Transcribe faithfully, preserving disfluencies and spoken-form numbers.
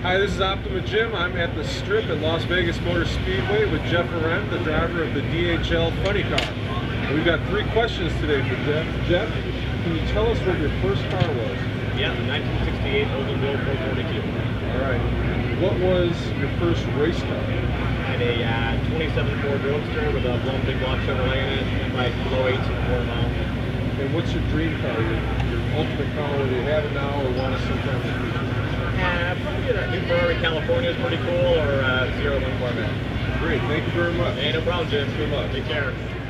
Hi, this is Optima Jim. I'm at the Strip at Las Vegas Motor Speedway with Jeff Arend, the driver of the D H L funny car. And we've got three questions today for Jeff. Jeff, can you tell us what your first car was? Yeah, the nineteen sixty-eight Oldsmobile four forty-two. All right. What was your first race car? I had a uh, twenty-seven Ford Roadster with a blown big block Chevrolet in it, and like low eights and four miles. And what's your dream car? Your, your ultimate car, whether you have it now or want it sometime in the future? Uh, probably that new Ferrari California is pretty cool, or uh, zero one Corvette. Great, thank you very much. Hey, no problem, Jim. Good luck. Take care.